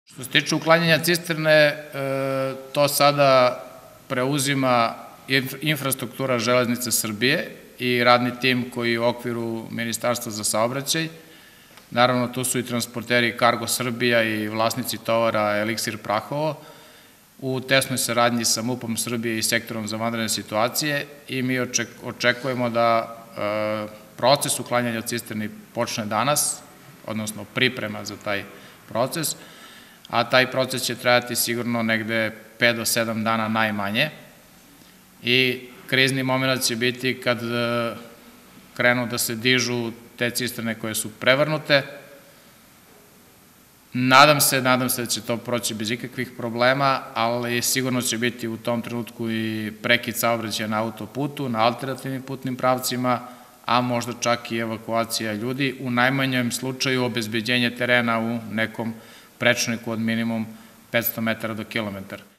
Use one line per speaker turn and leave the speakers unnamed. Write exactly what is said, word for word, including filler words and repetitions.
Što se tiče uklanjanja cisterne, to sada preuzima infrastruktura Železnice Srbije i radni tim koji je u okviru Ministarstva za saobraćaj. Naravno, tu su i transporteri Kargo Srbija i vlasnici tovara Eliksir Prahovo u tesnoj saradnji sa MUP-om Srbije i Sektorom za vanredne situacije i mi očekujemo da proces uklanjanja cisterni počne danas, odnosno priprema za taj proces, a taj proces će trajati sigurno negde pet do sedam dana najmanje i krizni moment će biti kad krenu da se dižu te cisterne koje su prevrnute. Nadam se, nadam se da će to proći bez ikakvih problema, ali sigurno će biti u tom trenutku i prekid saobraćaja na autoputu, na alternativnim putnim pravcima, a možda čak i evakuacija ljudi, u najmanjem slučaju obezbeđenje terena u nekom prečniku od minimum petsto metara do kilometar.